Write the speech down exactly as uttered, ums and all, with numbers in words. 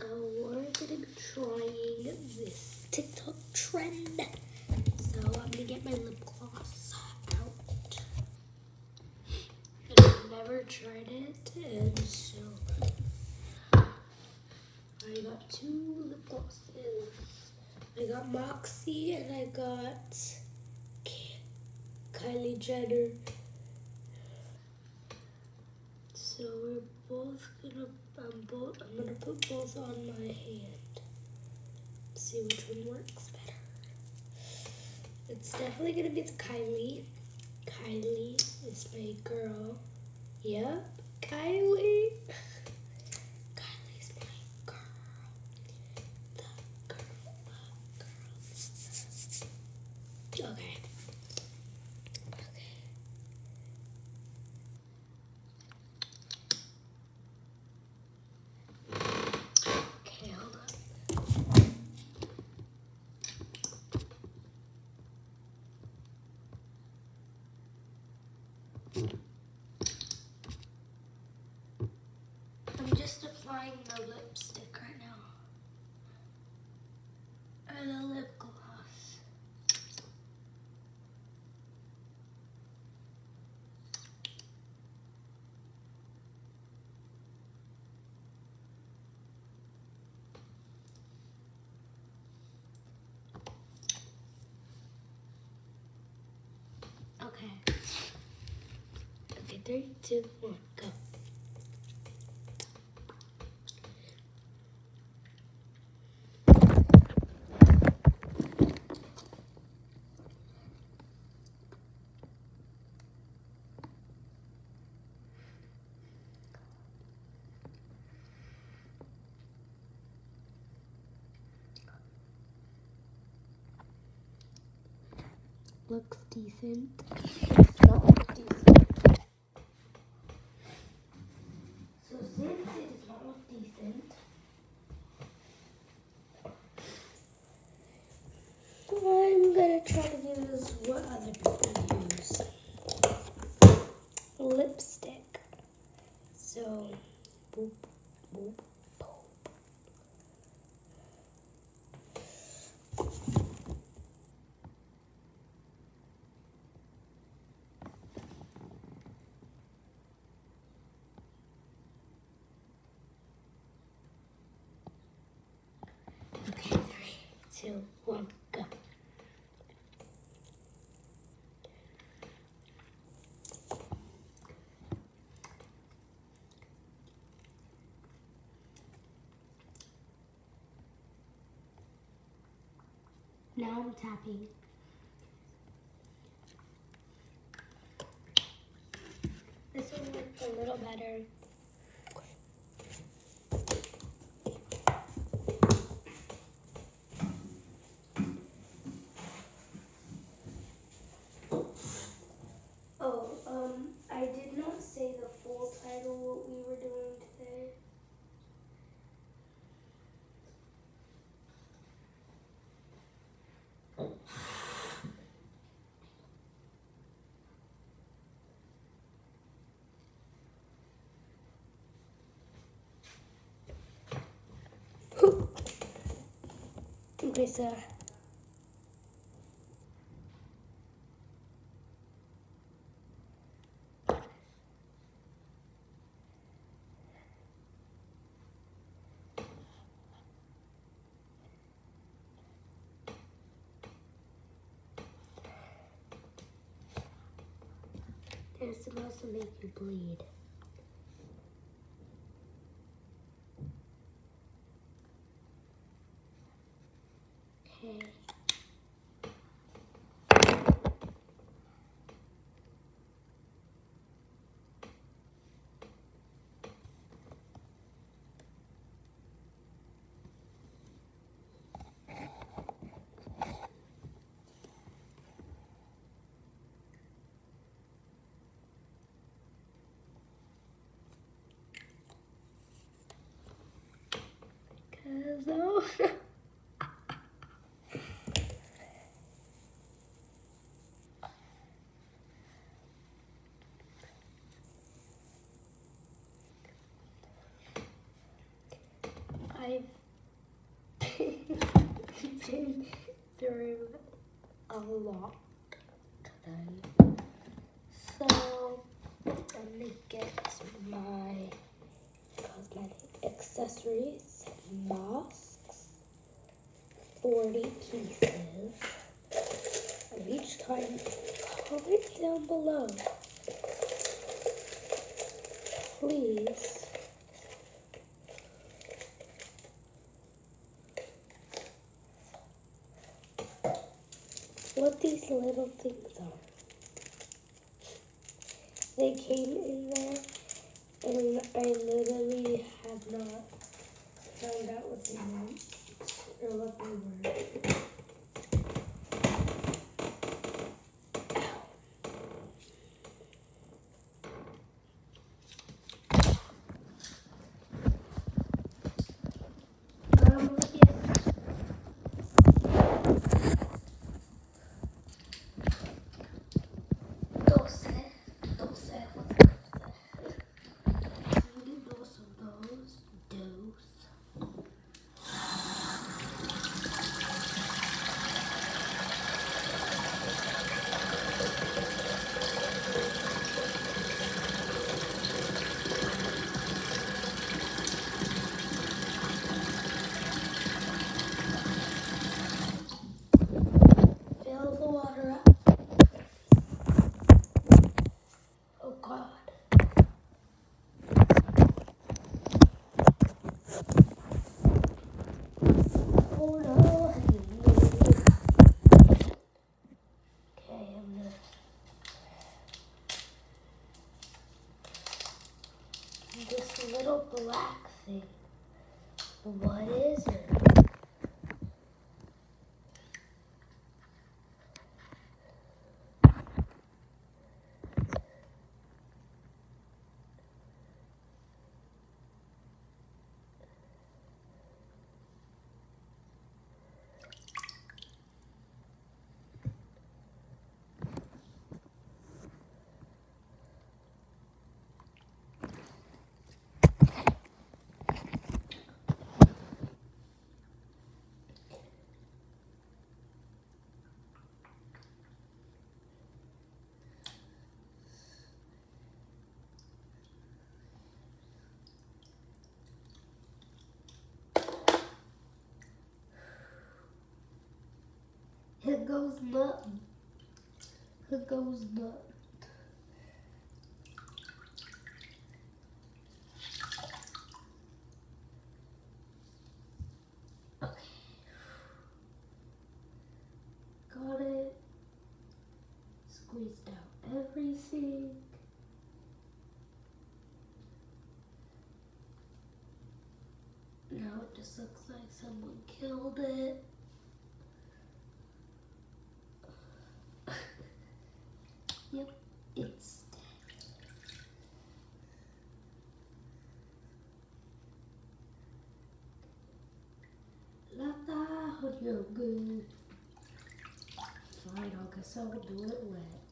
we're gonna be trying this TikTok trend. So I'm gonna get my lip gloss out. And I've never tried it, and so I got two lip glosses. I got Moxie and I got Kylie Jenner. So we're both gonna, I'm both, I'm gonna put both on my hand. See which one works better. It's definitely gonna be the Kylie. Kylie is my girl. Yep, Kylie. Kylie's my girl. The girl of girls. Okay. Okay, hold on. I'm just applying the lipstick right now. Or the lip gloss. Okay. Okay, three, two, one, go. Looks decent. It's not look decent. So since it does not look decent, I'm gonna try to use what other people use. Lipstick. So boop, boop, boop. Okay, three, two, one, go. Now I'm tapping. This one looks a little better. Oh, um, I did not say the full title what we were doing today. Okay, so it's supposed to make you bleed. Okay. Cause oh. I've been through a lot today. So let me get my cosmetic accessories, masks, forty pieces. And each time, comment down below, please. What these little things are. They came in there and I literally have not found out what they meant or what they were. But I'm gonna get Dulce, Dulce, what's Dulce? I'm gonna get Dulce of those, Dose. Fill the water up. Oh God. Oh no. Okay, I'm gonna this little black thing. What is it? Here goes nothing. Here goes nothing. Okay. Got it. Squeezed out everything. Now it just looks like someone killed it. Yep, it's dead. Lata, you're good. Fine, I guess I'll do it wet.